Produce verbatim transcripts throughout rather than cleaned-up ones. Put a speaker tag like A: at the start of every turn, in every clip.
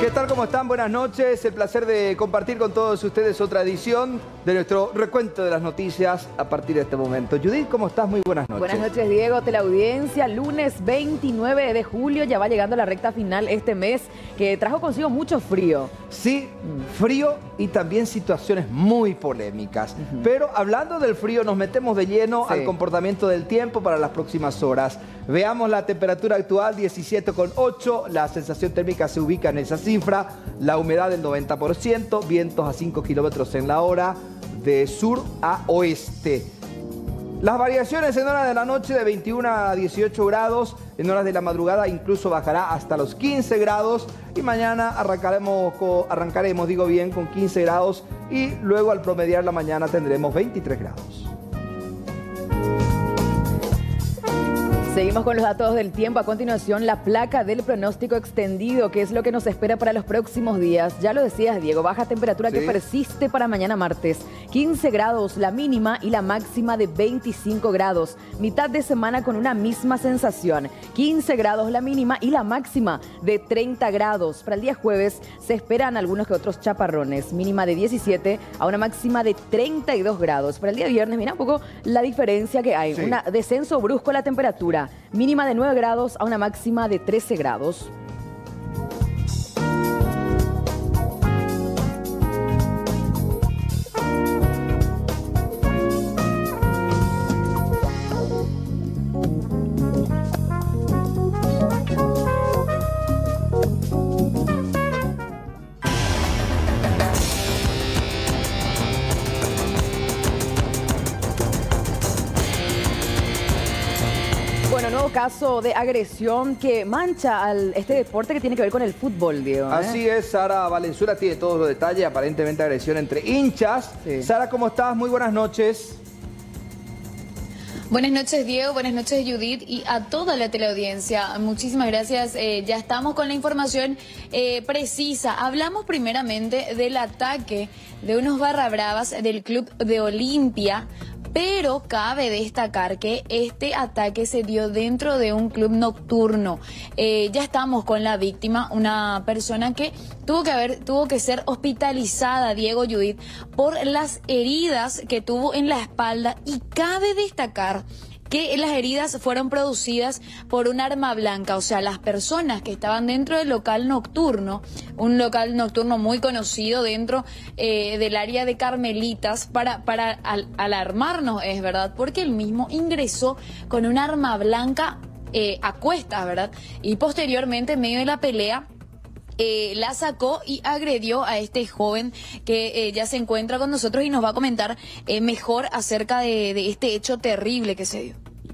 A: ¿Qué tal? ¿Cómo están? Buenas noches. El placer de compartir con todos ustedes otra edición de nuestro recuento de las noticias a partir de este momento. Judith, ¿cómo estás? Muy buenas noches.
B: Buenas noches, Diego, teleaudiencia. Lunes veintinueve de julio, ya va llegando la recta final este mes que trajo consigo mucho frío.
A: Sí, frío y también situaciones muy polémicas. Uh-huh. Pero hablando del frío, nos metemos de lleno sí. al comportamiento del tiempo para las próximas horas. Veamos la temperatura actual, diecisiete coma ocho. La sensación térmica se ubica en esa cifra. La humedad del noventa por ciento. Vientos a cinco kilómetros en la hora de sur a oeste. Las variaciones en horas de la noche de veintiuno a dieciocho grados. En horas de la madrugada incluso bajará hasta los quince grados. Y mañana arrancaremos, arrancaremos digo bien, con quince grados. Y luego al promediar la mañana tendremos veintitrés grados.
B: Seguimos con los datos del tiempo. A continuación, la placa del pronóstico extendido, que es lo que nos espera para los próximos días. Ya lo decías, Diego, baja temperatura sí. que persiste para mañana martes. quince grados la mínima y la máxima de veinticinco grados. Mitad de semana con una misma sensación. quince grados la mínima y la máxima de treinta grados. Para el día jueves se esperan algunos que otros chaparrones. Mínima de diecisiete a una máxima de treinta y dos grados. Para el día viernes, mira un poco la diferencia que hay. Sí. Un descenso brusco en la temperatura. Mínima de nueve grados a una máxima de trece grados. Bueno, nuevo caso de agresión que mancha al este deporte que tiene que ver con el fútbol, Diego. ¿eh?
A: Así es, Sara Valenzuela tiene todos los detalles, aparentemente agresión entre hinchas. Sí. Sara, ¿cómo estás? Muy buenas noches.
C: Buenas noches, Diego, buenas noches, Judith, y a toda la teleaudiencia. Muchísimas gracias. Eh, ya estamos con la información eh, precisa. Hablamos primeramente del ataque de unos barra bravas del club de Olimpia. Pero cabe destacar que este ataque se dio dentro de un club nocturno. Eh, ya estamos con la víctima, una persona que tuvo que haber, tuvo que ser hospitalizada, Diego, Judith, por las heridas que tuvo en la espalda. Y cabe destacar que las heridas fueron producidas por un arma blanca, o sea, las personas que estaban dentro del local nocturno, un local nocturno muy conocido dentro eh, del área de Carmelitas, para, para al, alarmarnos, es verdad, porque él mismo ingresó con un arma blanca eh, a cuestas, ¿verdad? Y posteriormente, en medio de la pelea, Eh, la sacó y agredió a este joven que eh, ya se encuentra con nosotros y nos va a comentar eh, mejor acerca de, de este hecho terrible que se dio.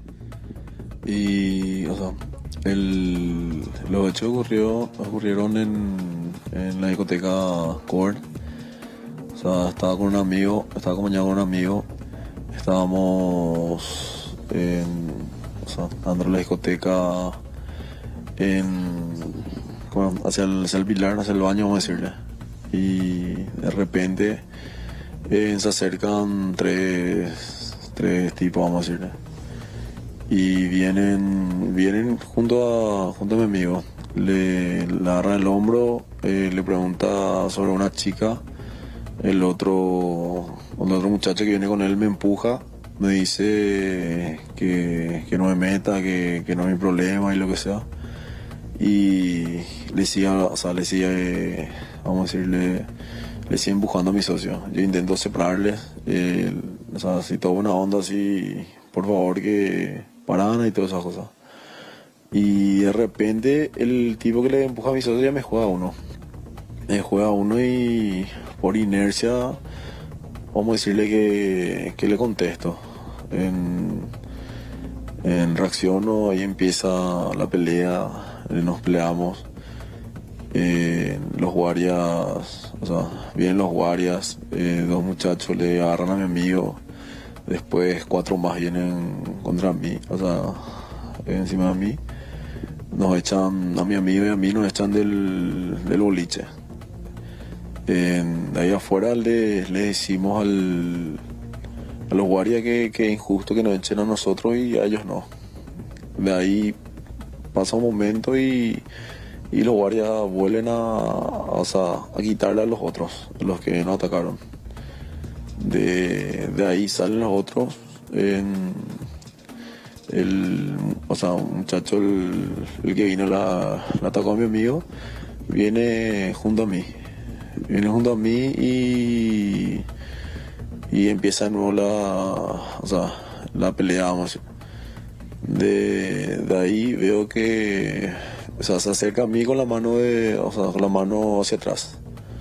D: Y, o sea, el, los hechos ocurrió, ocurrieron en, en la discoteca Cord. O sea, estaba con un amigo, estaba acompañado con un amigo, estábamos en, o sea, andando en la discoteca en... hacia el, hacia el pilar, hacia el baño, vamos a decirle. Y de repente eh, se acercan tres, tres tipos, vamos a decirle. Y vienen, vienen junto a, junto a mi amigo. Le, le agarran el hombro, eh, le pregunta sobre una chica. El otro, el otro muchacho que viene con él me empuja. Me dice que, que no me meta, que, que no hay problema y lo que sea. Y le sigue, o sea, le sigue, vamos a decirle, le sigue empujando a mi socio. Yo intento separarle, eh, o sea, si toda una onda así, por favor que paran y todas esas cosas. Y de repente el tipo que le empuja a mi socio ya me juega uno. Me juega uno y por inercia, vamos a decirle que, que le contesto. En, en reacciono, ahí empieza la pelea. Nos peleamos, eh, los guardias, o sea, vienen los guardias, eh, dos muchachos le agarran a mi amigo, después cuatro más vienen contra mí, o sea, encima de mí, nos echan, a mi amigo y a mí nos echan del, del boliche. Eh, de ahí afuera le, le decimos al, a los guardias que, que es injusto que nos echen a nosotros y a ellos no. De ahí pasa un momento y, y los guardias vuelven a, o sea, a quitarle a los otros, los que nos atacaron. De, de ahí salen los otros. En, el, o sea, un muchacho, el, el que vino, la, la atacó a mi amigo, viene junto a mí. Viene junto a mí y, y empieza de nuevo la, o sea, la pelea, vamos a decir. De, de ahí veo que, o sea, se acerca a mí con la mano de, o sea, con la mano hacia atrás.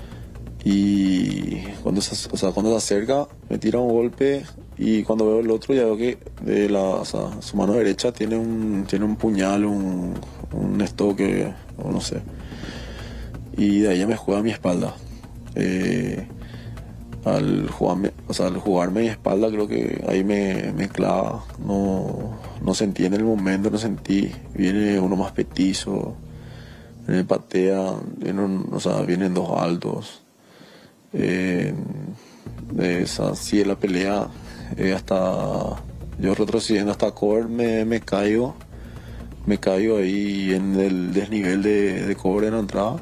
D: Y cuando se, o sea, cuando se acerca me tira un golpe y cuando veo el otro ya veo que de la, o sea, su mano derecha tiene un, tiene un puñal, un, un estoque, o no sé. Y de ahí ya me juega a mi espalda. Eh, al jugarme, o sea, al jugarme mi espalda creo que ahí me, me clava. No, no sentí en el momento, no sentí. Viene uno más petizo, me patea, viene un, o sea, vienen dos altos. Eh, de esa, sí, de la pelea, eh, hasta yo retrocediendo hasta cover me, me caigo, me caigo ahí en el desnivel de, de cover en la entrada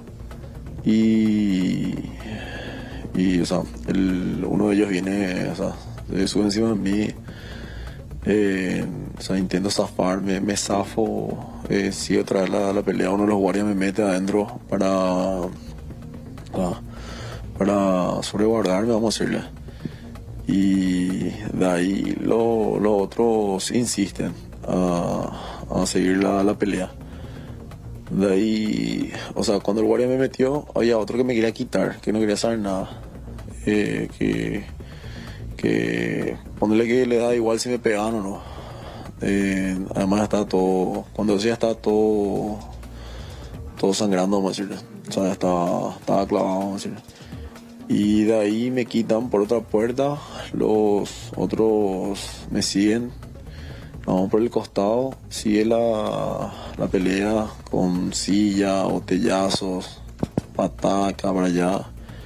D: y, y o sea, el, uno de ellos viene, o sea, se sube encima de mí, eh, o sea, intento zafarme, me zafo, eh, sigue otra vez la, la pelea, uno de los guardias me mete adentro para... para para sobreguardarme, vamos a decirle. Y de ahí los lo otros insisten a, a seguir la, la pelea. De ahí, o sea, cuando el guardia me metió, había otro que me quería quitar, que no quería saber nada. Eh, que, que ponerle que le da igual si me pegan o no. Eh, además está todo, cuando decía estaba todo, todo sangrando, vamos a decirle. O sea, estaba, estaba clavado, vamos a decirle. Y de ahí me quitan por otra puerta, los otros me siguen, vamos por el costado, sigue la, la pelea con silla, botellazos, pataca para allá.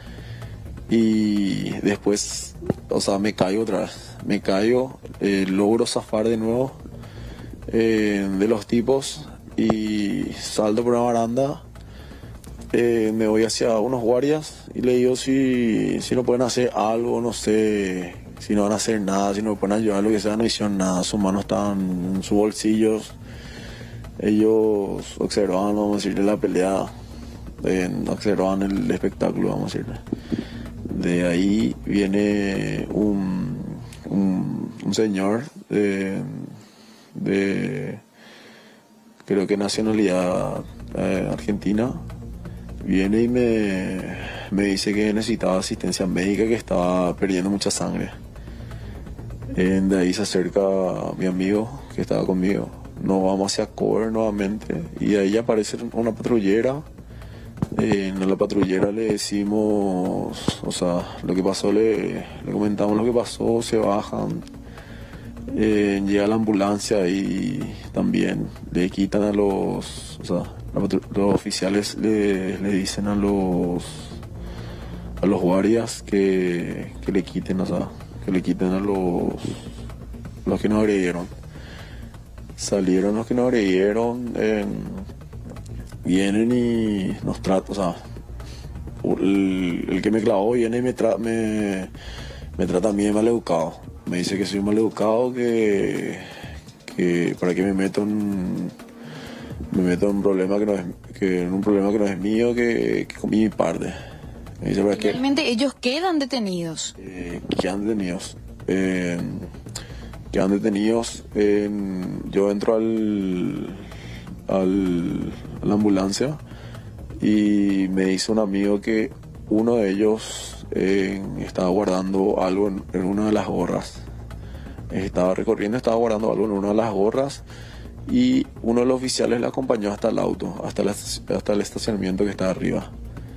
D: Y después, o sea, me caigo otra vez, me caigo, eh, logro zafar de nuevo eh, de los tipos y salto por una baranda. Eh, me voy hacia unos guardias y le digo si, si no pueden hacer algo, no sé, si no van a hacer nada, si no me pueden ayudar, lo que sea, no hicieron nada, sus manos estaban en sus bolsillos, ellos observaban, vamos a decirle, la pelea, eh, observaban el espectáculo, vamos a decirle. De ahí viene un, un, un señor de, de, creo que nacionalidad eh, argentina. Viene y me, me dice que necesitaba asistencia médica, que estaba perdiendo mucha sangre. Eh, de ahí se acerca mi amigo que estaba conmigo. Nos vamos hacia cover nuevamente y de ahí aparece una patrullera. Eh, a la patrullera le decimos, o sea, lo que pasó, le, le comentamos lo que pasó, se bajan. Eh, llega la ambulancia y también le quitan a los, o sea, los oficiales le, le dicen a los a los guardias que, que le quiten, o sea, que le quiten a los los que nos agredieron. Salieron los que nos agredieron, eh, vienen y nos tratan, o sea, el, el que me clavó viene y me, tra me, me trata a mí de maleducado. Me dice que soy maleducado, que, que para que me meto en, me meto en un problema que no es, que en un problema que no es mío, que, que comí mi parte. Me dice, ¿para qué?
C: Realmente ellos quedan detenidos.
D: Eh, quedan detenidos. Eh, quedan detenidos. Eh, yo entro al, al, a la ambulancia y me dice un amigo que uno de ellos eh, estaba guardando algo en, en una de las gorras. Estaba recorriendo, estaba guardando algo en una de las gorras y uno de los oficiales le acompañó hasta el auto, hasta, la, hasta el estacionamiento que está arriba.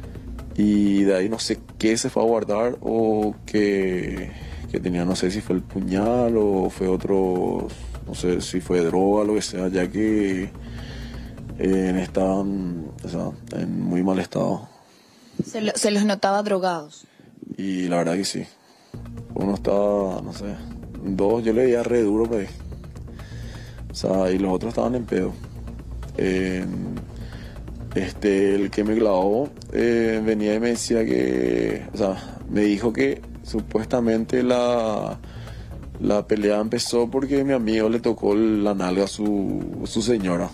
D: Y de ahí no sé qué se fue a guardar o que, que tenía, no sé si fue el puñal o fue otro, no sé si fue droga, lo que sea, ya que eh, estaban, o sea, en muy mal estado.
C: Se, lo, se los notaba drogados.
D: Y la verdad que sí. Uno estaba, no sé, dos yo le veía re duro, pues. O sea, y los otros estaban en pedo. Eh, Este, el que me clavó eh, venía y me decía que, o sea, me dijo que supuestamente la, la pelea empezó porque mi amigo le tocó la nalga a su, su señora.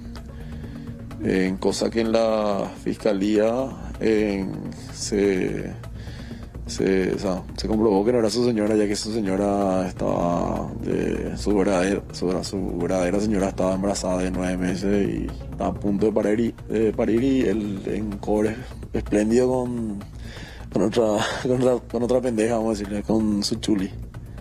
D: En cosa que en la fiscalía eh, se, se, o sea, se comprobó que no era su señora, ya que su señora estaba, de, su, verdadera, su, su verdadera señora estaba embarazada de nueve meses y estaba a punto de parir y, de parir y él en cobre espléndido con, con, otra, con, otra, con otra pendeja, vamos a decirle, con su chuli.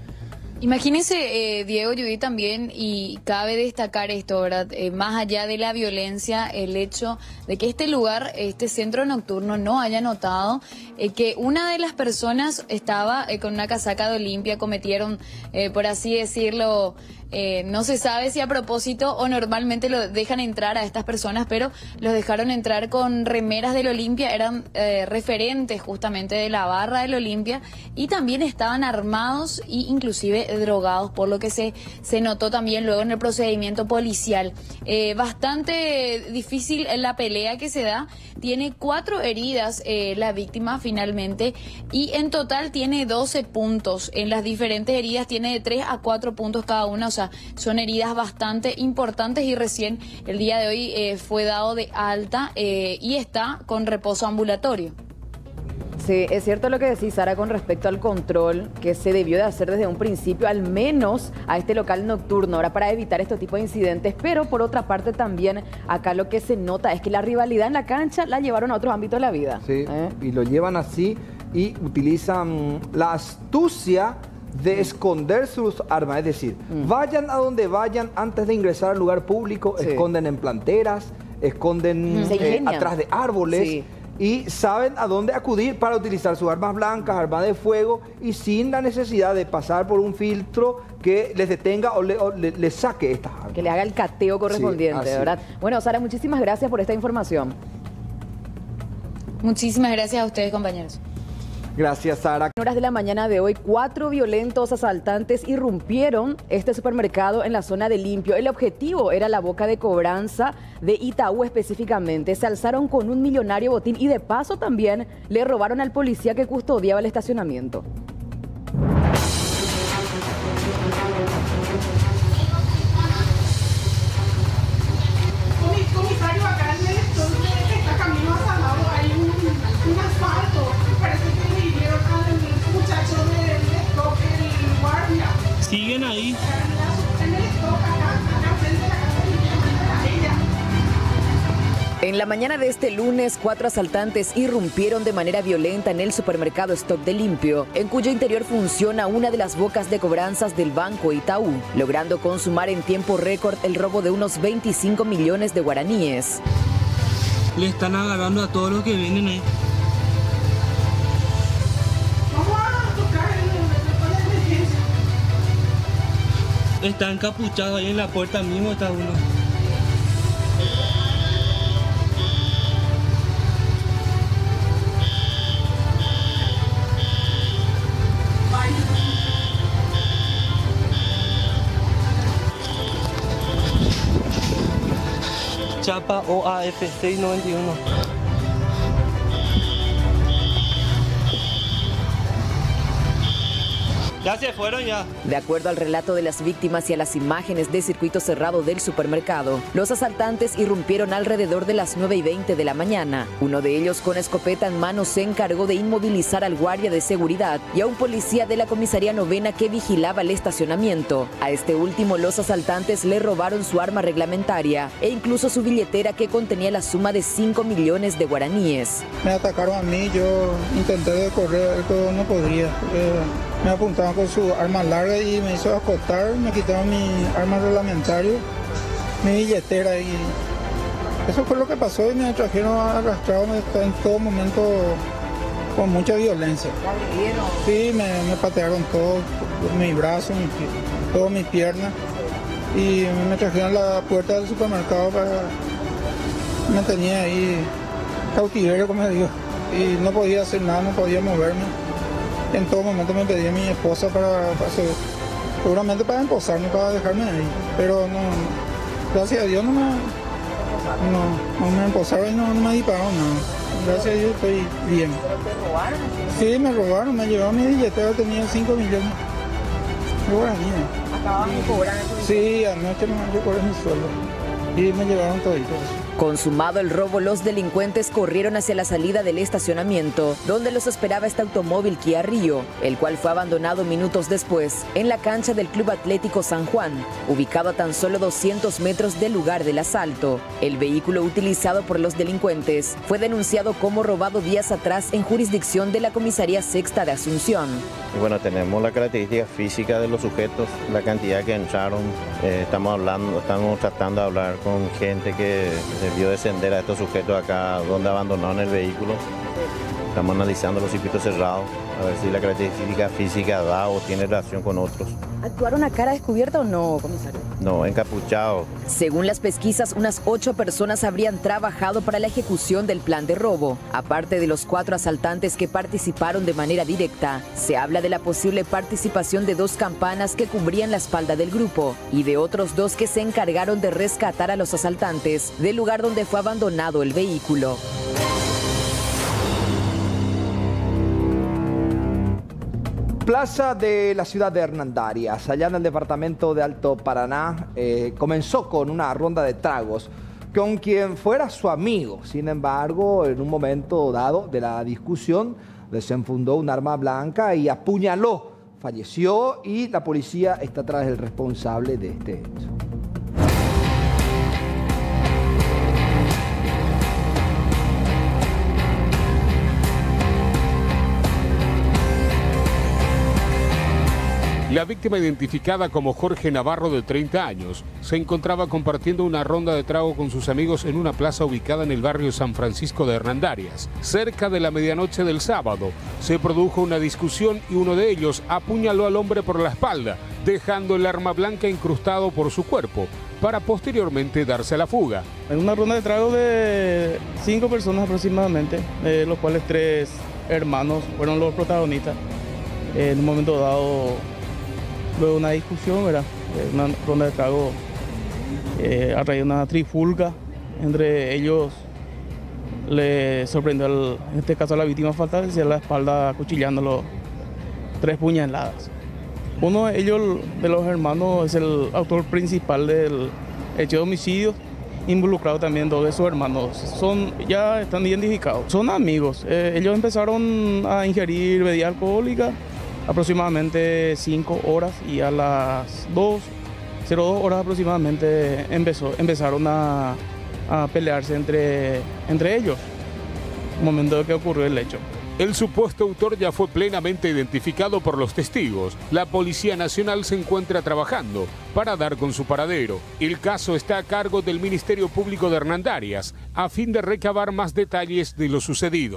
C: Imagínense, eh, Diego, Judith, también, y cabe destacar esto, ¿verdad? Eh, más allá de la violencia, el hecho de que este lugar, este centro nocturno, no haya notado eh, que una de las personas estaba eh, con una casaca de Olimpia, cometieron, eh, por así decirlo, eh, no se sabe si a propósito o normalmente lo dejan entrar a estas personas, pero los dejaron entrar con remeras del Olimpia, eran eh, referentes justamente de la barra del Olimpia y también estaban armados e inclusive drogados, por lo que se, se notó también luego en el procedimiento policial. Eh, bastante difícil la pelea que se da, tiene cuatro heridas eh, la víctima finalmente y en total tiene doce puntos, en las diferentes heridas tiene de tres a cuatro puntos cada una, o sea, son heridas bastante importantes y recién el día de hoy eh, fue dado de alta eh, y está con reposo ambulatorio.
B: Sí, es cierto lo que decís, Sara, con respecto al control que se debió de hacer desde un principio, al menos a este local nocturno, ahora para evitar este tipo de incidentes, pero por otra parte también acá lo que se nota es que la rivalidad en la cancha la llevaron a otros ámbitos de la vida.
A: Sí, ¿eh? Y lo llevan así y utilizan la astucia de esconder sus armas, es decir, mm. vayan a donde vayan antes de ingresar al lugar público, sí. esconden en planteras, esconden mm. eh, atrás de árboles. Sí. Y saben a dónde acudir para utilizar sus armas blancas, armas de fuego y sin la necesidad de pasar por un filtro que les detenga o le, o le, le saque estas armas.
B: Que le haga el cateo correspondiente, sí, ¿verdad? Bueno, Sara, muchísimas gracias por esta información.
C: Muchísimas gracias a ustedes, compañeros.
A: Gracias, Sara.
B: En horas de la mañana de hoy, cuatro violentos asaltantes irrumpieron este supermercado en la zona de Limpio. El objetivo era la boca de cobranza de Itaú específicamente. Se alzaron con un millonario botín y de paso también le robaron al policía que custodiaba el estacionamiento.
E: Comisario, acá en el estudio que está camino a Salado hay un, un asfalto. Parece que le dieron al muchacho del stock, el guardia.
F: ¿Siguen ahí?
E: En el stock, acá, acá frente a la casa de ella.
B: En la mañana de este lunes, cuatro asaltantes irrumpieron de manera violenta en el supermercado Stock de Limpio, en cuyo interior funciona una de las bocas de cobranzas del Banco Itaú, logrando consumar en tiempo récord el robo de unos veinticinco millones de guaraníes.
F: Le están agarrando a todos los que vienen ahí. Está encapuchado ahí en la puerta mismo, está uno. Chapa O A F seis noventa y uno. Ya se fueron ya.
B: De acuerdo al relato de las víctimas y a las imágenes de circuito cerrado del supermercado, los asaltantes irrumpieron alrededor de las nueve y veinte de la mañana. Uno de ellos, con escopeta en mano, se encargó de inmovilizar al guardia de seguridad y a un policía de la comisaría novena que vigilaba el estacionamiento. A este último, los asaltantes le robaron su arma reglamentaria e incluso su billetera, que contenía la suma de cinco millones de guaraníes.
G: Me atacaron a mí, yo intenté correr, pero no podía. Me apuntaron con su arma larga y me hizo acotar, me quitaron mi arma reglamentaria, mi billetera y eso fue lo que pasó y me trajeron arrastrado en todo momento con mucha violencia. Sí, me, me patearon todo, mi brazo, mi, todas mis piernas y me trajeron a la puerta del supermercado para... me tenía ahí cautiverio, como digo, y no podía hacer nada, no podía moverme. En todo momento me pedía a mi esposa para, para seguramente para emposarme, para dejarme ahí, pero no, gracias a Dios no me,
A: pasaron?
G: No, no me emposaron y no, no me dispararon nada. Gracias a Dios estoy bien.
B: ¿Pero te robaron?
G: Sí, me robaron, me llevaron mi billetera, tenía cinco millones. De guaraní.
B: Acababan de cobrar.
G: Sí, anoche me yo cobré mi sueldo. Y me llevaron todito eso.
B: Consumado el robo, los delincuentes corrieron hacia la salida del estacionamiento, donde los esperaba este automóvil Kia Rio, el cual fue abandonado minutos después en la cancha del Club Atlético San Juan, ubicado a tan solo doscientos metros del lugar del asalto. El vehículo utilizado por los delincuentes fue denunciado como robado días atrás en jurisdicción de la Comisaría Sexta de Asunción.
H: Y bueno, tenemos la característica física de los sujetos, la cantidad que entraron. Eh, estamos hablando, estamos tratando de hablar con gente que se vio descender a estos sujetos acá donde abandonaron el vehículo. Estamos analizando los circuitos cerrados, a ver si la característica física da o tiene relación con otros.
B: ¿Actuaron a cara descubierta o no, comisario?
H: No, encapuchados.
B: Según las pesquisas, unas ocho personas habrían trabajado para la ejecución del plan de robo. Aparte de los cuatro asaltantes que participaron de manera directa, se habla de la posible participación de dos campanas que cubrían la espalda del grupo y de otros dos que se encargaron de rescatar a los asaltantes del lugar donde fue abandonado el vehículo.
A: Plaza de la ciudad de Hernandarias, allá en el departamento de Alto Paraná, eh, comenzó con una ronda de tragos con quien fuera su amigo. Sin embargo, en un momento dado de la discusión, desenfundó un arma blanca y apuñaló. Falleció y la policía está tras el responsable de este hecho.
I: La víctima, identificada como Jorge Navarro, de treinta años, se encontraba compartiendo una ronda de trago con sus amigos en una plaza ubicada en el barrio San Francisco de Hernandarias. Cerca de la medianoche del sábado, se produjo una discusión y uno de ellos apuñaló al hombre por la espalda, dejando el arma blanca incrustado por su cuerpo, para posteriormente darse a la fuga.
J: En una ronda de trago de cinco personas aproximadamente, de los cuales tres hermanos fueron los protagonistas. En un momento dado, luego de una discusión, ¿verdad? Una ronda de trago eh, a raíz de una trifulca entre ellos, le sorprendió, al, en este caso a la víctima fatal, hacia la espalda acuchillándolo tres puñaladas. Uno de ellos, de los hermanos, es el autor principal del hecho de homicidio, involucrado también dos de sus hermanos. Son, ya están identificados, son amigos. Eh, ellos empezaron a ingerir bebida alcohólica aproximadamente cinco horas y a las dos horas aproximadamente empezó, empezaron a, a pelearse entre, entre ellos, momento en que ocurrió el hecho.
I: El supuesto autor ya fue plenamente identificado por los testigos. La Policía Nacional se encuentra trabajando para dar con su paradero. El caso está a cargo del Ministerio Público de Hernandarias, a fin de recabar más detalles de lo sucedido.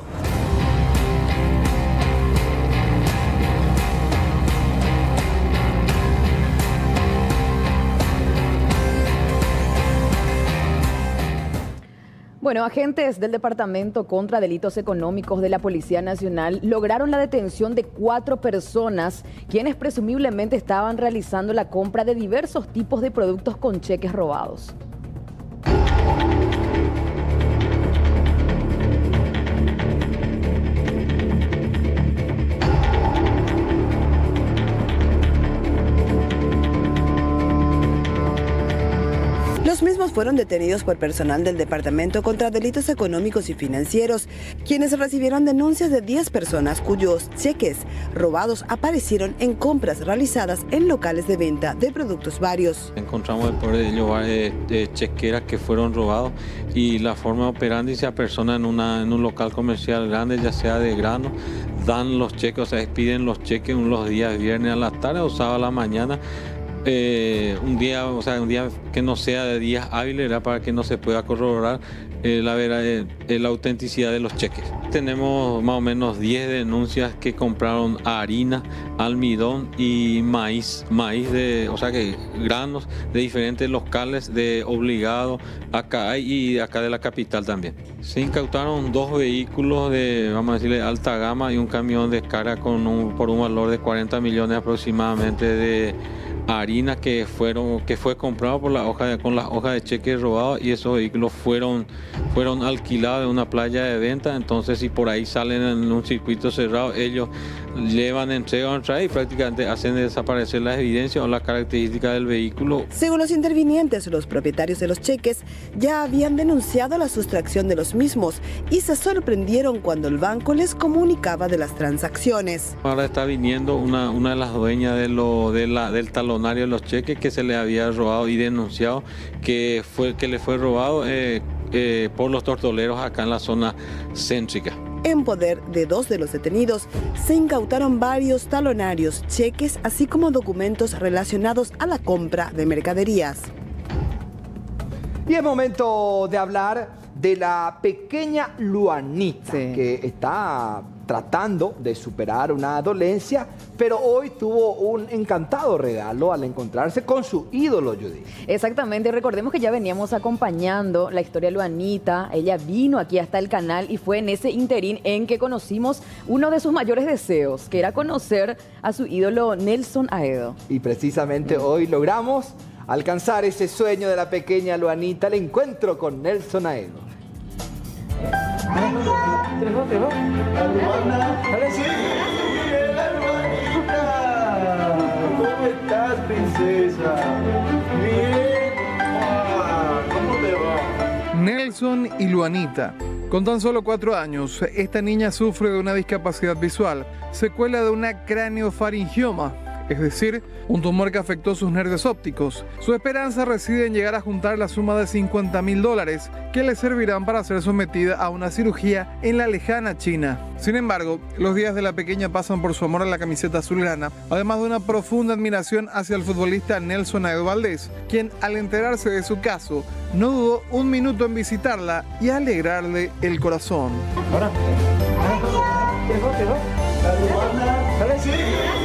B: Bueno, agentes del Departamento contra Delitos Económicos de la Policía Nacional lograron la detención de cuatro personas quienes presumiblemente estaban realizando la compra de diversos tipos de productos con cheques robados.
K: Los mismos fueron detenidos por personal del Departamento contra Delitos Económicos y Financieros, quienes recibieron denuncias de diez personas cuyos cheques robados aparecieron en compras realizadas en locales de venta de productos varios.
L: Encontramos el poder de llevar eh, de chequeras que fueron robados y la forma operandi se apersona en, una, en un local comercial grande, ya sea de grano, dan los cheques, o sea, expiden los cheques los días viernes a la tarde o sábado a la mañana. Eh, un día, o sea, un día que no sea de días hábiles, ¿verdad? Para que no se pueda corroborar eh, la, eh, la autenticidad de los cheques. Tenemos más o menos diez denuncias que compraron harina, almidón y maíz, maíz de, o sea que granos de diferentes locales de Obligado acá y acá de la capital también. Se incautaron dos vehículos de, vamos a decirle, alta gama y un camión de carga con un, por un valor de cuarenta millones aproximadamente de harina que fueron que fue comprado por la hoja de, con las hojas de cheque robados, y esos vehículos fueron fueron alquilados en una playa de venta. Entonces, si por ahí salen en un circuito cerrado, ellos llevan, entregan, traen y prácticamente hacen desaparecer las evidencias o las características del vehículo.
K: Según los intervinientes, los propietarios de los cheques ya habían denunciado la sustracción de los mismos y se sorprendieron cuando el banco les comunicaba de las transacciones.
L: Ahora está viniendo una, una de las dueñas de lo, de la, del talonario de los cheques que se le había robado y denunciado que, fue, que le fue robado eh, eh, por los tortoleros acá en la zona céntrica.
K: En poder de dos de los detenidos se incautaron varios talonarios, cheques, así como documentos relacionados a la compra de mercaderías.
A: Y es momento de hablar de la pequeña Luanita, sí, que está tratando de superar una dolencia, pero hoy tuvo un encantado regalo al encontrarse con su ídolo, Judith.
B: Exactamente, recordemos que ya veníamos acompañando la historia de Luanita. Ella vino aquí hasta el canal y fue en ese interín en que conocimos uno de sus mayores deseos, que era conocer a su ídolo Nelson Aedo.
A: Y precisamente mm. hoy logramos alcanzar ese sueño de la pequeña Luanita, el encuentro con Nelson Aedo.
M: ¿Tenemos, tenemos? La Luana. Sí, la Luanita. ¿Cómo estás, princesa? Bien. Ah, ¿cómo te va?
N: Nelson y Luanita. Con tan solo cuatro años, esta niña sufre de una discapacidad visual, secuela de una craneofaringioma, es decir, un tumor que afectó sus nervios ópticos. Su esperanza reside en llegar a juntar la suma de cincuenta mil dólares que le servirán para ser sometida a una cirugía en la lejana China. Sin embargo, los días de la pequeña pasan por su amor a la camiseta azulgrana, además de una profunda admiración hacia el futbolista Nelson Aedo Valdés, quien al enterarse de su caso, no dudó un minuto en visitarla y alegrarle el corazón.
M: Ahora. ¿Qué fue? ¿Qué fue? La Luana. ¿Sale? Sí.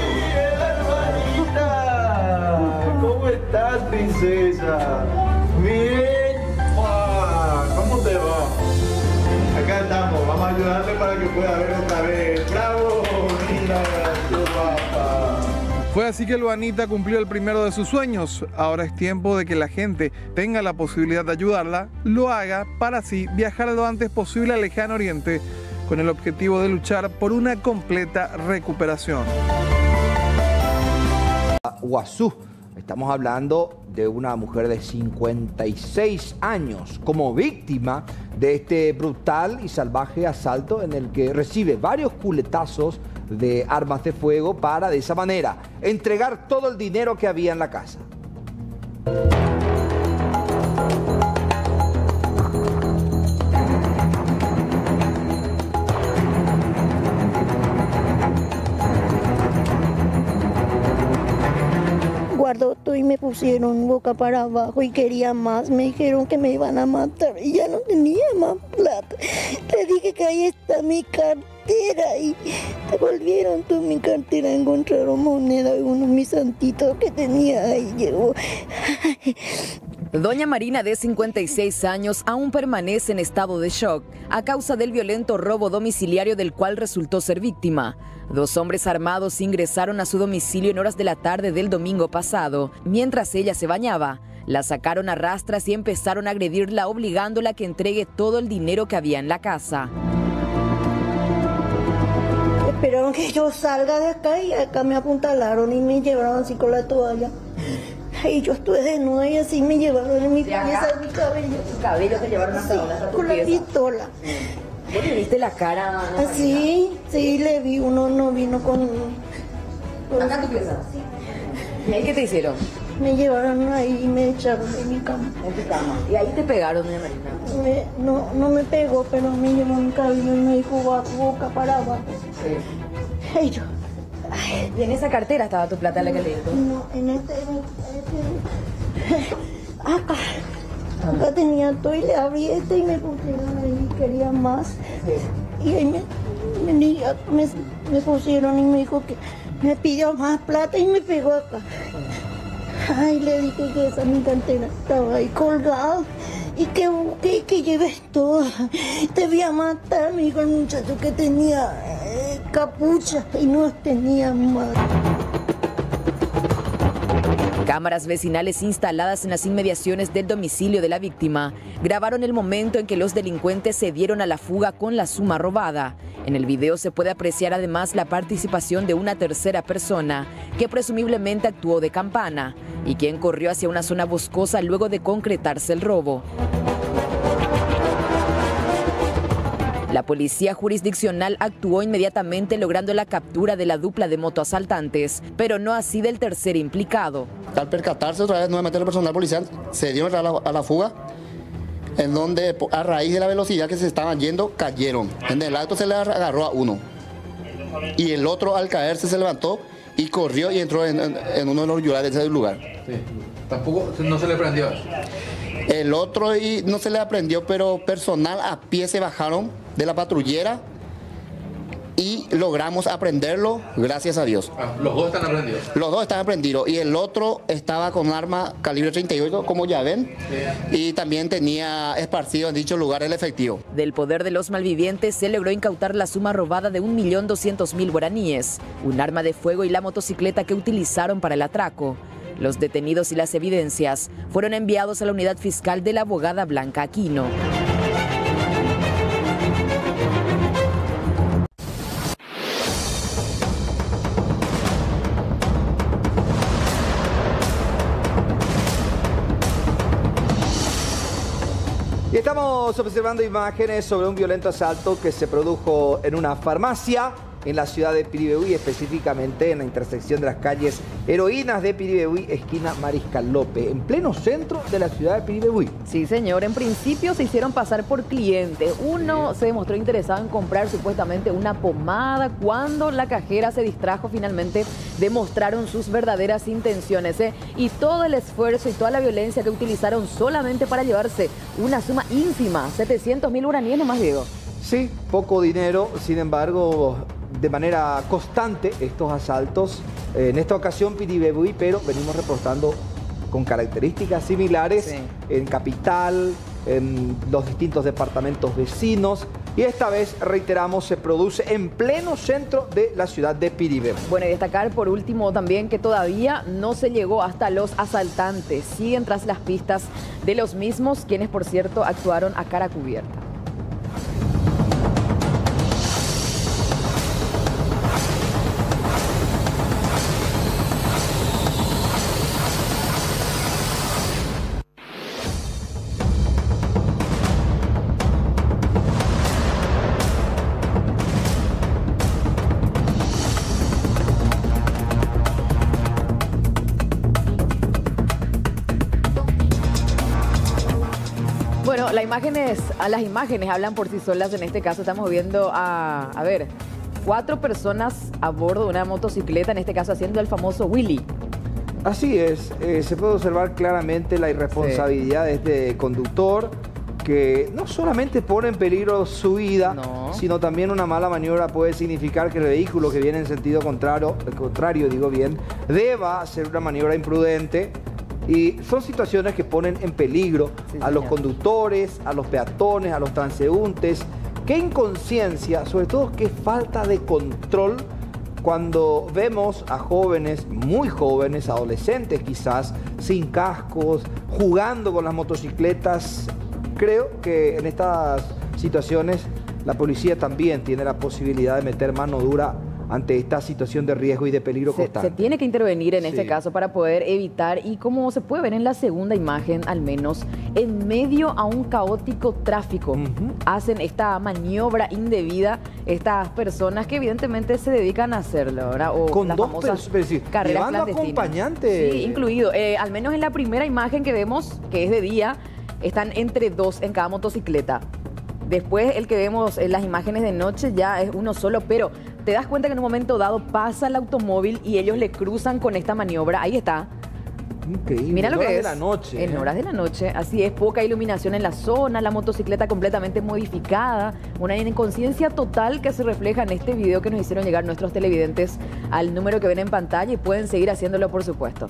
M: ¿Cómo estás, princesa? Bien. ¿Cómo te va? Acá estamos, vamos a ayudarte para que pueda ver otra vez. ¡Bravo! Mira, tu papá.
N: Fue así que Luanita cumplió el primero de sus sueños. Ahora es tiempo de que la gente tenga la posibilidad de ayudarla, lo haga para así viajar lo antes posible al lejano oriente con el objetivo de luchar por una completa recuperación.
A: Guazú. Estamos hablando de una mujer de cincuenta y seis años como víctima de este brutal y salvaje asalto en el que recibe varios culetazos de armas de fuego para de esa manera entregar todo el dinero que había en la casa.
O: Todo y me pusieron boca para abajo y quería más, me dijeron que me iban a matar y ya no tenía más plata. Le dije que ahí está mi cartera y devolvieron toda mi cartera, encontraron moneda y uno de mis santitos que tenía ahí llegó.
B: Doña Marina, de cincuenta y seis años, aún permanece en estado de shock a causa del violento robo domiciliario del cual resultó ser víctima. Dos hombres armados ingresaron a su domicilio en horas de la tarde del domingo pasado. Mientras ella se bañaba, la sacaron a rastras y empezaron a agredirla, obligándola a que entregue todo el dinero que había en la casa.
O: Esperaron que yo salga de acá y acá me apuntalaron y me llevaron así con la toalla. Y yo estuve desnuda y así me llevaron en mi pieza, mi cabello.
B: ¿Tu cabello te llevaron hasta sí, hasta tu
O: con pieza? La pistola.
B: ¿Vos le viste la cara?
O: Ah, sí, sí, le vi. Uno no vino con... con...
B: ¿Acá tu pieza? Sí. ¿Y ahí qué te hicieron?
O: Me llevaron ahí y me echaron en mi cama.
B: En tu cama. ¿Y ahí te pegaron, doña Marina?
O: Me, no, no me pegó, pero me llevó mi cabello y me dijo boca para abajo. Sí. Y yo...
B: Ay, ¿y en esa cartera estaba tu plata la que le dijo?
O: No, en este... En este acá. Acá tenía todo y le abrí este y me pusieron ahí, quería más. Sí. Y ahí me, me, me, me pusieron y me dijo que me pidió más plata y me pegó acá. Ay, le dije que esa mi cartera estaba ahí colgada y que, que, que lleves todo. Te voy a matar, me dijo el muchacho que tenía eh, capucha y no tenía más.
B: Cámaras vecinales instaladas en las inmediaciones del domicilio de la víctima grabaron el momento en que los delincuentes se dieron a la fuga con la suma robada. En el video se puede apreciar además la participación de una tercera persona que presumiblemente actuó de campana y quien corrió hacia una zona boscosa luego de concretarse el robo. La policía jurisdiccional actuó inmediatamente logrando la captura de la dupla de motoasaltantes, pero no así del tercer implicado.
P: Al percatarse otra vez nuevamente el personal policial, se dieron a la, a la fuga, en donde a raíz de la velocidad que se estaban yendo, cayeron. En el alto se le agarró a uno y el otro al caerse se levantó y corrió y entró en, en, en uno de los lugares del lugar.
Q: Sí. Tampoco no se le prendió.
P: El otro y no se le aprendió, pero personal a pie se bajaron de la patrullera y logramos aprenderlo, gracias a Dios.
Q: Ah, los dos están aprendidos.
P: Los dos están aprendidos y el otro estaba con arma calibre treinta y ocho, como ya ven, sí. Y también tenía esparcido en dicho lugar el efectivo.
B: Del poder de los malvivientes se logró incautar la suma robada de un millón doscientos mil guaraníes, un arma de fuego y la motocicleta que utilizaron para el atraco. Los detenidos y las evidencias fueron enviados a la unidad fiscal de la abogada Blanca Aquino.
A: Y estamos observando imágenes sobre un violento asalto que se produjo en una farmacia en la ciudad de Piribebuy, específicamente en la intersección de las calles Heroínas de Piribebuy, esquina Mariscal López, en pleno centro de la ciudad de Piribebuy.
B: Sí, señor. En principio se hicieron pasar por clientes. Uno se demostró interesado en comprar supuestamente una pomada. Cuando la cajera se distrajo, finalmente demostraron sus verdaderas intenciones, ¿eh? Y todo el esfuerzo y toda la violencia que utilizaron solamente para llevarse una suma ínfima, setecientos mil guaraníes nomás, Diego.
A: Sí, poco dinero, sin embargo, de manera constante estos asaltos, en esta ocasión Piribebuy, pero venimos reportando con características similares sí. en Capital, en los distintos departamentos vecinos, y esta vez, reiteramos, se produce en pleno centro de la ciudad de Piribebuy.
B: Bueno, y destacar por último también que todavía no se llegó hasta los asaltantes, siguen tras las pistas de los mismos, quienes por cierto actuaron a cara cubierta. Bueno, las imágenes, las imágenes hablan por sí solas. En este caso estamos viendo a, a ver, cuatro personas a bordo de una motocicleta, en este caso haciendo el famoso Willy.
A: Así es, eh, se puede observar claramente la irresponsabilidad sí. de este conductor, que no solamente pone en peligro su vida, no. sino también una mala maniobra puede significar que el vehículo que viene en sentido contrario, contrario digo bien, deba hacer una maniobra imprudente. Y son situaciones que ponen en peligro sí, a los conductores, a los peatones, a los transeúntes. Qué inconsciencia, sobre todo qué falta de control cuando vemos a jóvenes, muy jóvenes, adolescentes quizás, sin cascos, jugando con las motocicletas. Creo que en estas situaciones la policía también tiene la posibilidad de meter mano dura ante esta situación de riesgo y de peligro
B: se,
A: constante.
B: Se tiene que intervenir en
A: sí.
B: este caso para poder evitar, y como se puede ver en la segunda imagen al menos, en medio a un caótico tráfico, uh-huh. hacen esta maniobra indebida estas personas que evidentemente se dedican a hacerlo, ¿verdad? O
A: con
B: las
A: dos
B: famosas
A: sí,
B: carreras
A: clandestinas.
B: acompañante. Sí, incluido. Eh, al menos en la primera imagen que vemos, que es de día, están entre dos en cada motocicleta. Después el que vemos en las imágenes de noche ya es uno solo, pero te das cuenta que en un momento dado pasa el automóvil y ellos le cruzan con esta maniobra. Ahí está.
A: Increíble.
B: Mira lo que es.
A: En horas de la noche.
B: En
A: ¿eh?
B: horas de la noche. Así es, poca iluminación en la zona, la motocicleta completamente modificada, una inconsciencia total que se refleja en este video que nos hicieron llegar nuestros televidentes al número que ven en pantalla, y pueden seguir haciéndolo, por supuesto.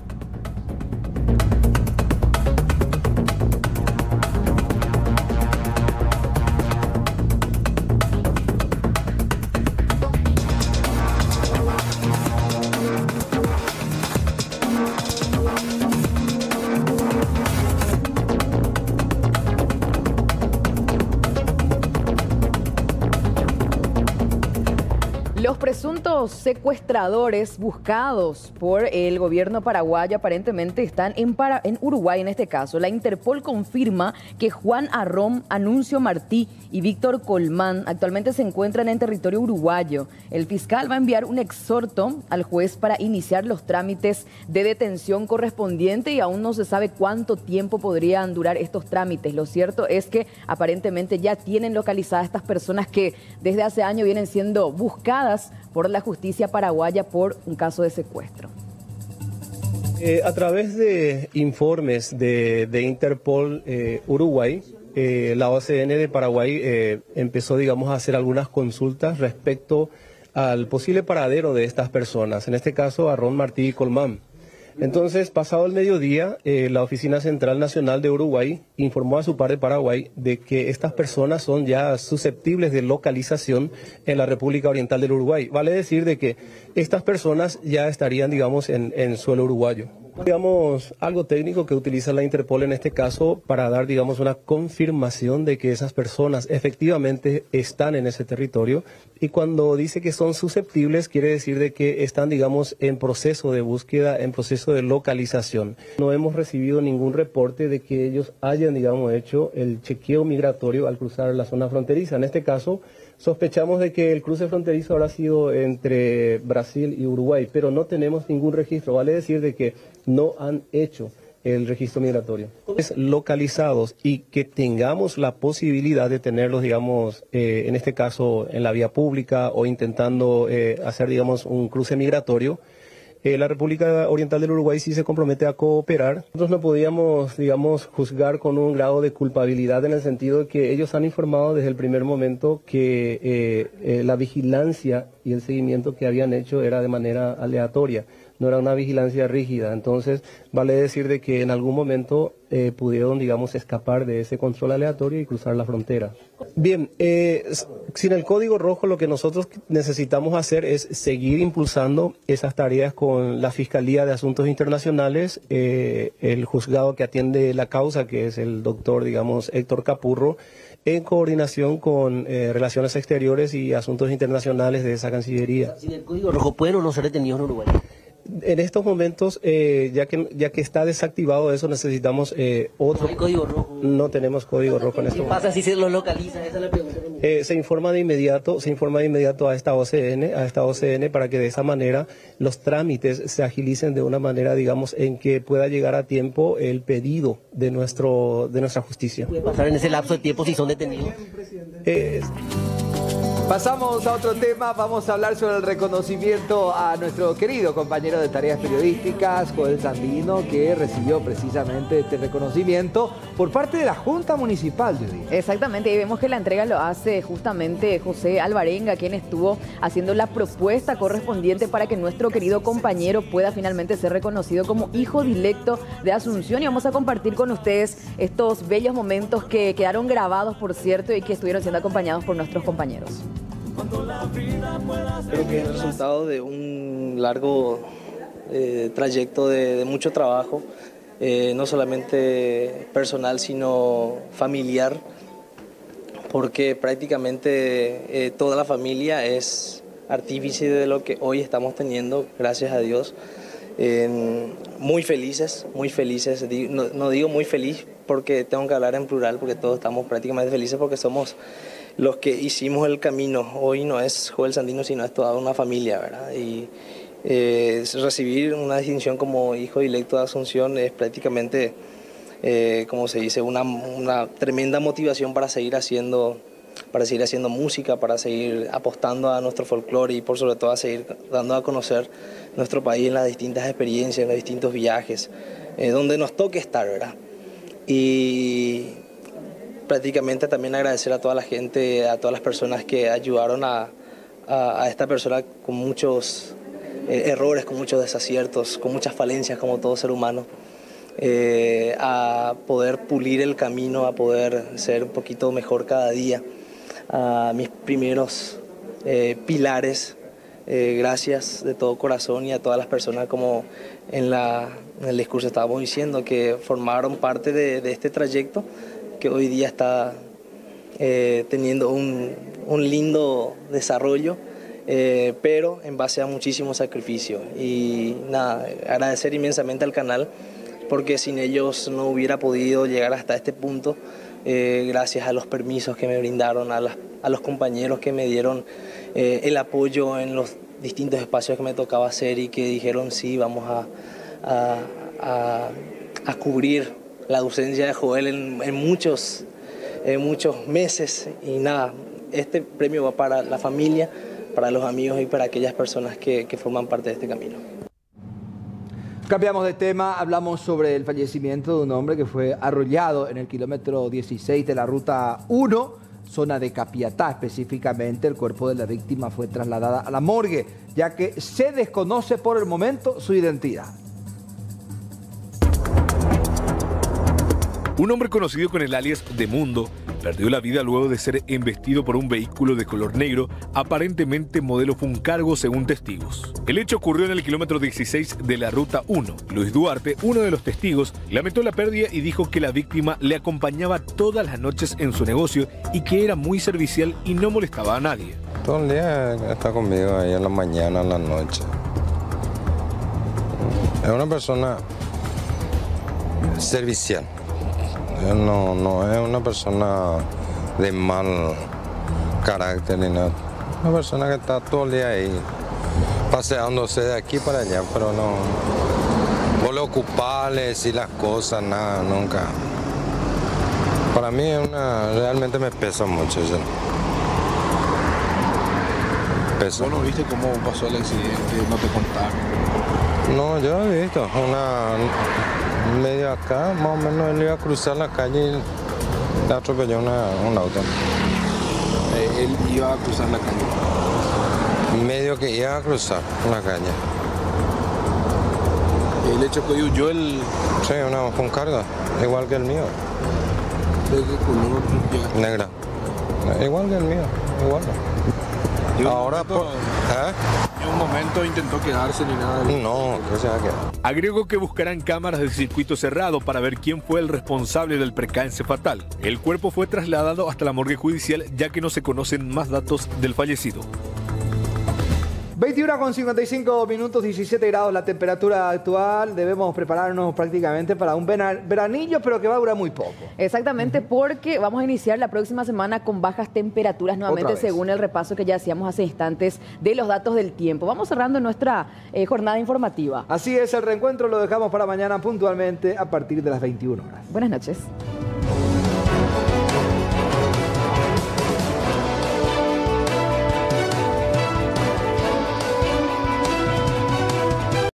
B: presuntos secuestradores buscados por el gobierno paraguayo aparentemente están en, para, en Uruguay en este caso. La Interpol confirma que Juan Arrón, Anuncio Martí y Víctor Colmán actualmente se encuentran en territorio uruguayo. El fiscal va a enviar un exhorto al juez para iniciar los trámites de detención correspondiente y aún no se sabe cuánto tiempo podrían durar estos trámites. Lo cierto es que aparentemente ya tienen localizadas estas personas que desde hace años vienen siendo buscadas por la justicia paraguaya por un caso de secuestro.
R: Eh, a través de informes de, de Interpol eh, Uruguay, eh, la O C N de Paraguay eh, empezó, digamos, a hacer algunas consultas respecto al posible paradero de estas personas, en este caso Arrón, Martí y Colmán. Entonces, pasado el mediodía, eh, la Oficina Central Nacional de Uruguay informó a su par de Paraguay de que estas personas son ya susceptibles de localización en la República Oriental del Uruguay. Vale decir de que estas personas ya estarían, digamos, en, en suelo uruguayo. Digamos, algo técnico que utiliza la Interpol en este caso para dar, digamos, una confirmación de que esas personas efectivamente están en ese territorio, y cuando dice que son susceptibles quiere decir de que están, digamos, en proceso de búsqueda, en proceso de localización. No hemos recibido ningún reporte de que ellos hayan, digamos, hecho el chequeo migratorio al cruzar la zona fronteriza. En este caso, sospechamos de que el cruce fronterizo habrá sido entre Brasil y Uruguay, pero no tenemos ningún registro. Vale decir de que no han hecho el registro migratorio. Es localizados y que tengamos la posibilidad de tenerlos, digamos, eh, en este caso en la vía pública o intentando eh, hacer, digamos, un cruce migratorio. Eh, la República Oriental del Uruguay sí se compromete a cooperar. Nosotros no podíamos, digamos, juzgar con un grado de culpabilidad en el sentido de que ellos han informado desde el primer momento que eh, eh, la vigilancia y el seguimiento que habían hecho era de manera aleatoria, no era una vigilancia rígida. Entonces, vale decir de que en algún momento eh, pudieron, digamos, escapar de ese control aleatorio y cruzar la frontera. Bien, eh, sin el código rojo lo que nosotros necesitamos hacer es seguir impulsando esas tareas con la Fiscalía de Asuntos Internacionales, eh, el juzgado que atiende la causa, que es el doctor, digamos, Héctor Capurro, en coordinación con eh, Relaciones Exteriores y Asuntos Internacionales de esa Cancillería.
S: Sin el código rojo, ¿pueden o no ser detenidos en Uruguay?
R: En estos momentos, eh, ya que ya que está desactivado eso, necesitamos eh, otro...
S: ¿No hay código rojo?
R: No tenemos código rojo en este momento.
S: ¿Qué pasa si se lo localiza? Esa es la pregunta.
R: Eh, se informa de inmediato, se informa de inmediato a esta O C N, a esta O C N para que de esa manera los trámites se agilicen de una manera, digamos, en que pueda llegar a tiempo el pedido de nuestro de nuestra justicia.
S: ¿Qué puede pasar en ese lapso de tiempo si son detenidos?
R: Eh,
A: Pasamos a otro tema, vamos a hablar sobre el reconocimiento a nuestro querido compañero de tareas periodísticas, Joel Sandino, que recibió precisamente este reconocimiento por parte de la Junta Municipal, Judith.
B: Exactamente, y vemos que la entrega lo hace justamente José Alvarenga, quien estuvo haciendo la propuesta correspondiente para que nuestro querido compañero pueda finalmente ser reconocido como hijo directo de Asunción, y vamos a compartir con ustedes estos bellos momentos que quedaron grabados, por cierto, y que estuvieron siendo acompañados por nuestros compañeros.
T: Creo que es el resultado de un largo eh, trayecto de, de mucho trabajo, eh, no solamente personal sino familiar, porque prácticamente eh, toda la familia es artífice de lo que hoy estamos teniendo, gracias a Dios. Eh, muy felices, muy felices, no, no digo muy feliz porque tengo que hablar en plural, porque todos estamos prácticamente felices porque somos los que hicimos el camino. Hoy no es Joel Sandino, sino es toda una familia, ¿verdad? Y eh, recibir una distinción como hijo directo de Asunción es prácticamente, eh, como se dice, una, una tremenda motivación para seguir haciendo, para seguir haciendo música, para seguir apostando a nuestro folclore y por sobre todo a seguir dando a conocer nuestro país en las distintas experiencias, en los distintos viajes, eh, donde nos toque estar, ¿verdad? Y prácticamente también agradecer a toda la gente, a todas las personas que ayudaron a, a, a esta persona con muchos eh, errores, con muchos desaciertos, con muchas falencias como todo ser humano, eh, a poder pulir el camino, a poder ser un poquito mejor cada día. A mis primeros eh, pilares, eh, gracias de todo corazón, y a todas las personas, como en, la, en el discurso estábamos diciendo, que formaron parte de, de este trayecto, que hoy día está eh, teniendo un, un lindo desarrollo, eh, pero en base a muchísimo sacrificio. Y nada, agradecer inmensamente al canal, porque sin ellos no hubiera podido llegar hasta este punto, eh, gracias a los permisos que me brindaron, a, las, a los compañeros que me dieron eh, el apoyo en los distintos espacios que me tocaba hacer y que dijeron sí, vamos a, a, a, a cubrir la ausencia de Joel en, en, muchos, en muchos meses. Y nada, este premio va para la familia, para los amigos y para aquellas personas que, que forman parte de este camino.
A: Cambiamos de tema, hablamos sobre el fallecimiento de un hombre que fue arrollado en el kilómetro dieciséis de la ruta uno, zona de Capiatá específicamente. El cuerpo de la víctima fue trasladada a la morgue, ya que se desconoce por el momento su identidad.
U: Un hombre conocido con el alias de Mundo perdió la vida luego de ser embestido por un vehículo de color negro, aparentemente modelo Funcargo según testigos. El hecho ocurrió en el kilómetro dieciséis de la ruta uno. Luis Duarte, uno de los testigos, lamentó la pérdida y dijo que la víctima le acompañaba todas las noches en su negocio y que era muy servicial y no molestaba a nadie.
V: Todo el día está conmigo ahí en la mañana, en la noche. Es una persona servicial. No, no es una persona de mal carácter ni nada. Una persona que está todo el día ahí, paseándose de aquí para allá, pero no. Vos le ocupás, le decís las cosas, nada, nunca. Para mí es una, realmente me pesa mucho eso. Pesa.
D: ¿Vos no viste cómo pasó el accidente? ¿No te contaron?
V: No, yo he visto una. Medio acá, más o menos él iba a cruzar la calle y le atropelló una, un auto.
D: Eh, él iba a cruzar la calle.
V: Medio que iba a cruzar la calle.
D: ¿El hecho que huyó el...?
V: Sí, una Funcargo, igual que el mío.
D: ¿De qué color?
V: Negra. Igual que el mío, igual. Ahora, por... ¿eh?
D: En un momento intentó quedarse ni nada.
V: No, que se va a quedar.
U: Agregó que buscarán cámaras de circuito cerrado para ver quién fue el responsable del percance fatal. El cuerpo fue trasladado hasta la morgue judicial, ya que no se conocen más datos del fallecido.
A: veintiuno con cincuenta y cinco minutos, diecisiete grados la temperatura actual. Debemos prepararnos prácticamente para un veranillo, pero que va a durar muy poco.
B: Exactamente, porque vamos a iniciar la próxima semana con bajas temperaturas nuevamente, según el repaso que ya hacíamos hace instantes de los datos del tiempo. Vamos cerrando nuestra eh, jornada informativa.
A: Así es, el reencuentro lo dejamos para mañana puntualmente a partir de las veintiuna horas.
B: Buenas noches.